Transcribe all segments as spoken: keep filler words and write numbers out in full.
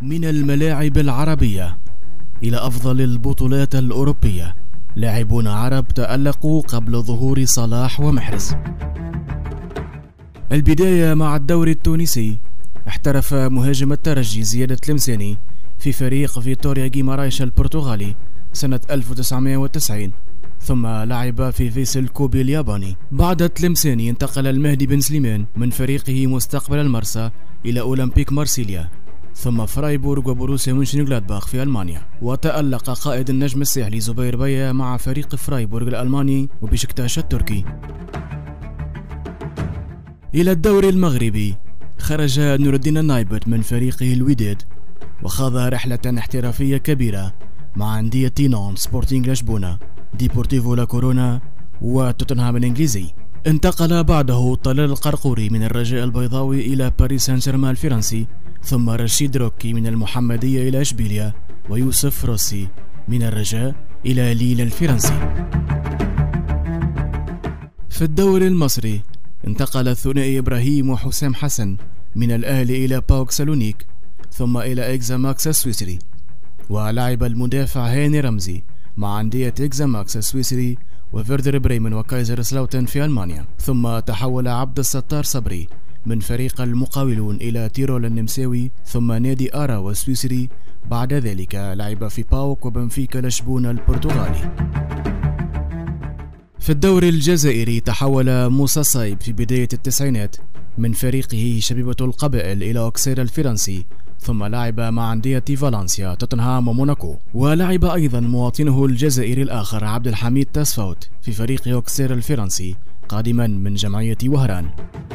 من الملاعب العربية إلى أفضل البطولات الأوروبية، لاعبون عرب تألقوا قبل ظهور صلاح ومحرز. البداية مع الدوري التونسي. احترف مهاجم الترجي زياد التلمساني في فريق فيتوريا غيمارايش البرتغالي سنة ألف وتسعمائة وتسعين، ثم لعب في فيسل كوبي الياباني. بعد التلمساني انتقل المهدي بن سليمان من فريقه مستقبل المرسى إلى أولمبيك مارسيليا، ثم فرايبورغ وبروسيا مونشنغلادباخ في ألمانيا. وتألق قائد النجم الساحلي زبير بيا مع فريق فرايبورغ الألماني وبشكتاش التركي. إلى الدوري المغربي. خرج نور الدين النايبت من فريقه الوداد وخاض رحلة احترافية كبيرة مع أندية نون، سبورتينغ لشبونة، ديبورتيفو لا كورونا وتوتنهام الإنجليزي. انتقل بعده طلال القرقوري من الرجاء البيضاوي إلى باريس سان جيرمان الفرنسي، ثم رشيد روكي من المحمدية إلى إشبيليا، ويوسف روسي من الرجاء إلى ليل الفرنسي. في الدوري المصري انتقل الثنائي إبراهيم وحسام حسن من الأهلي إلى باوك سالونيك، ثم إلى إكزا ماكس السويسري. ولعب المدافع هاني رمزي مع أندية إكزا ماكس السويسري وفيردر بريمن وكايزر سلاوتن في ألمانيا. ثم تحول عبد الستار صبري من فريق المقاولون إلى تيرول النمساوي، ثم نادي آرا السويسري. بعد ذلك لعب في باوك وبنفيكا لشبونة البرتغالي. في الدوري الجزائري تحول موسى صايب في بداية التسعينات من فريقه شبيبة القبائل إلى أوكسير الفرنسي، ثم لعب مع أندية فالنسيا، توتنهام وموناكو. ولعب أيضا مواطنه الجزائري الآخر عبد الحميد تاسفاوت في فريق أوكسير الفرنسي قادما من جمعية وهران.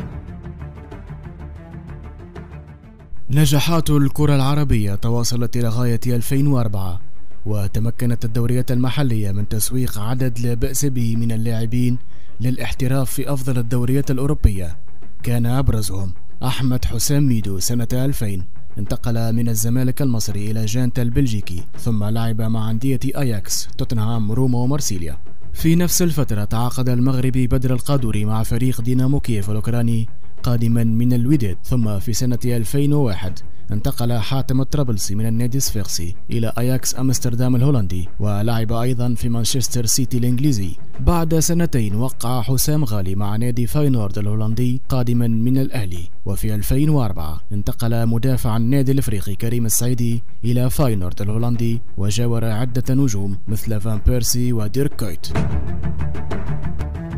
نجاحات الكرة العربية تواصلت إلى غاية ألفين وأربعة، وتمكنت الدوريات المحلية من تسويق عدد لا بأس به من اللاعبين للاحتراف في أفضل الدوريات الأوروبية. كان أبرزهم أحمد حسام ميدو سنة ألفين، انتقل من الزمالك المصري إلى جانت البلجيكي، ثم لعب مع أندية أياكس، توتنهام، روما ومارسيليا. في نفس الفترة تعاقد المغربي بدر القادوري مع فريق دينامو كييف الأوكراني قادما من الوداد. ثم في سنة ألفين وواحد انتقل حاتم الطرابلسي من النادي الصفاقسي إلى أياكس أمستردام الهولندي، ولعب أيضا في مانشستر سيتي الإنجليزي. بعد سنتين وقع حسام غالي مع نادي فاينورد الهولندي قادما من الأهلي. وفي ألفين وأربعة انتقل مدافع النادي الإفريقي كريم السعيدي إلى فاينورد الهولندي، وجاور عدة نجوم مثل فان بيرسي وديرك كويت.